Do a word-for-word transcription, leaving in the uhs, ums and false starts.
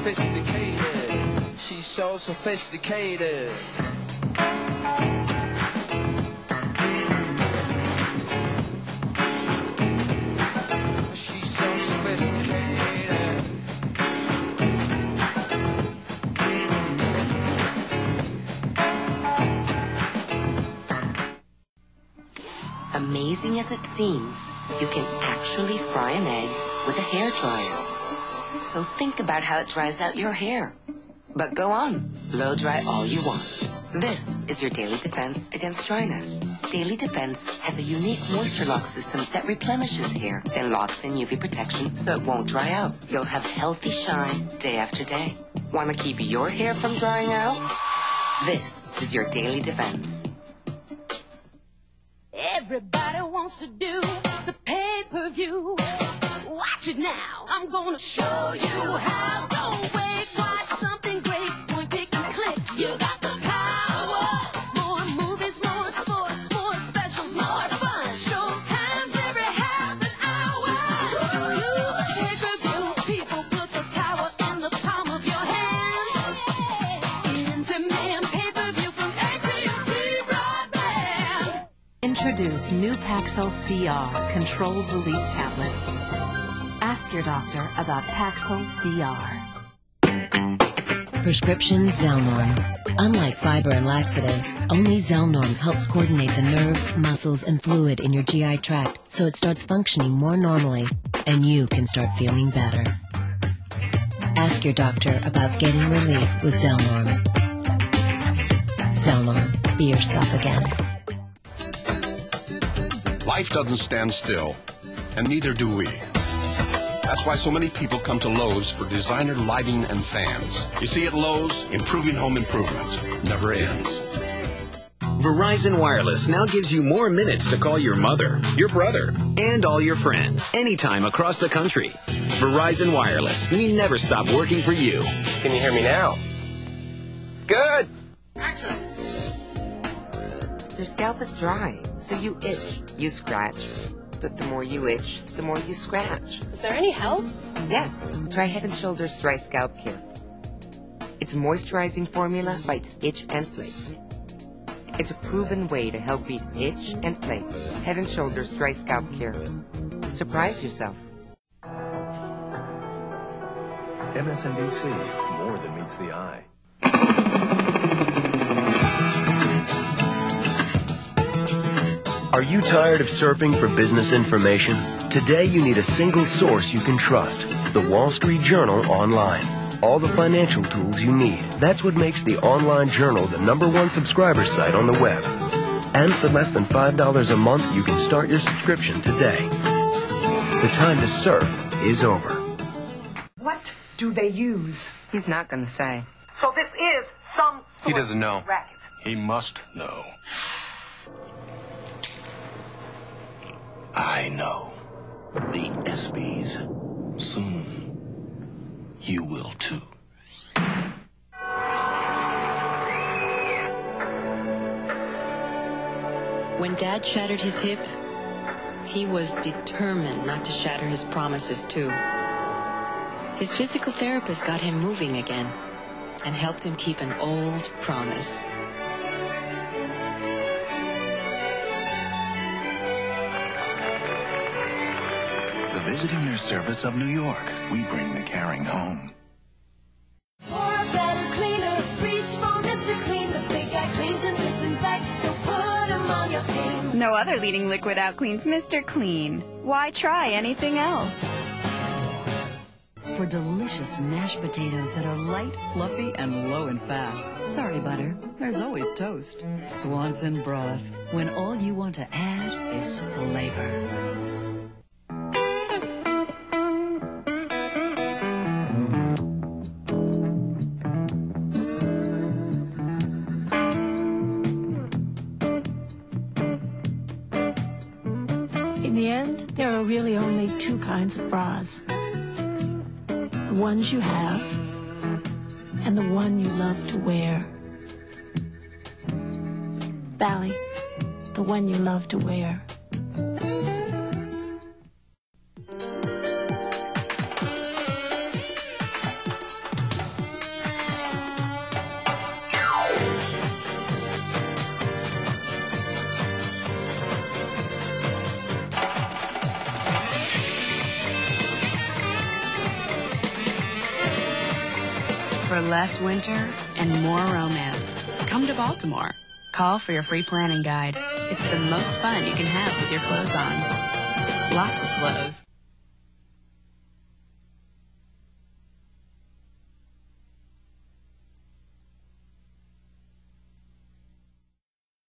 sophisticated. She's so sophisticated. She's so sophisticated. Amazing as it seems, you can actually fry an egg with a hair dryer. So think about how it dries out your hair. But go on, blow dry all you want. This is your Daily Defense against dryness. Daily Defense has a unique moisture lock system that replenishes hair and locks in U V protection so it won't dry out. You'll have healthy shine day after day. Want to keep your hair from drying out? This is your Daily Defense. Everybody wants to do the pay-per-view. Watch it now. I'm gonna show you how. Don't wait, watch something great. Point, pick, and click. You got the power. More movies, more sports, more specials, more fun. Showtime's every half an hour. Do the pay-per-view. People put the power in the palm of your hand. In-demand pay-per-view from A T and T Broadband. Introduce new Paxil C R controlled release tablets. Ask your doctor about Paxil C R. Prescription Zelnorm. Unlike fiber and laxatives, only Zelnorm helps coordinate the nerves, muscles, and fluid in your G I tract so it starts functioning more normally and you can start feeling better. Ask your doctor about getting relief with Zelnorm. Zelnorm. Be yourself again. Life doesn't stand still, and neither do we. That's why so many people come to Lowe's for designer lighting and fans. You see, at Lowe's, improving home improvement never ends. Verizon Wireless now gives you more minutes to call your mother, your brother, and all your friends anytime across the country. Verizon Wireless. We never stop working for you. Can you hear me now? Good. Action. Your scalp is dry, so you itch, you scratch. But the more you itch, the more you scratch. Is there any help? Yes. Try Head and Shoulders Dry Scalp Care. Its moisturizing formula fights itch and flakes. It's a proven way to help beat itch and flakes. Head and Shoulders Dry Scalp Care. Surprise yourself. M S N B C, more than meets the eye. Are you tired of surfing for business information? Today you need a single source you can trust, the Wall Street Journal Online. All the financial tools you need. That's what makes the Online Journal the number one subscriber site on the web. And for less than five dollars a month, you can start your subscription today. The time to surf is over. What do they use? He's not going to say. So this is some sort He doesn't know. of racket. He must know. I know. The ESPYs. Soon, you will too. When Dad shattered his hip, he was determined not to shatter his promises too. His physical therapist got him moving again and helped him keep an old promise. The Visiting Nurse Service of New York. We bring the caring home. For a better cleaner, reach for Mister Clean. The big guy cleans and disinfects, so put him on your team. No other leading liquid out cleans Mister Clean. Why try anything else? For delicious mashed potatoes that are light, fluffy, and low in fat. Sorry, butter. There's always toast. Swanson broth. When all you want to add is flavor. In the end, there are really only two kinds of bras. The ones you have, and the one you love to wear. Bally, the one you love to wear. For less winter and more romance, come to Baltimore. Call for your free planning guide. It's the most fun you can have with your clothes on. Lots of clothes.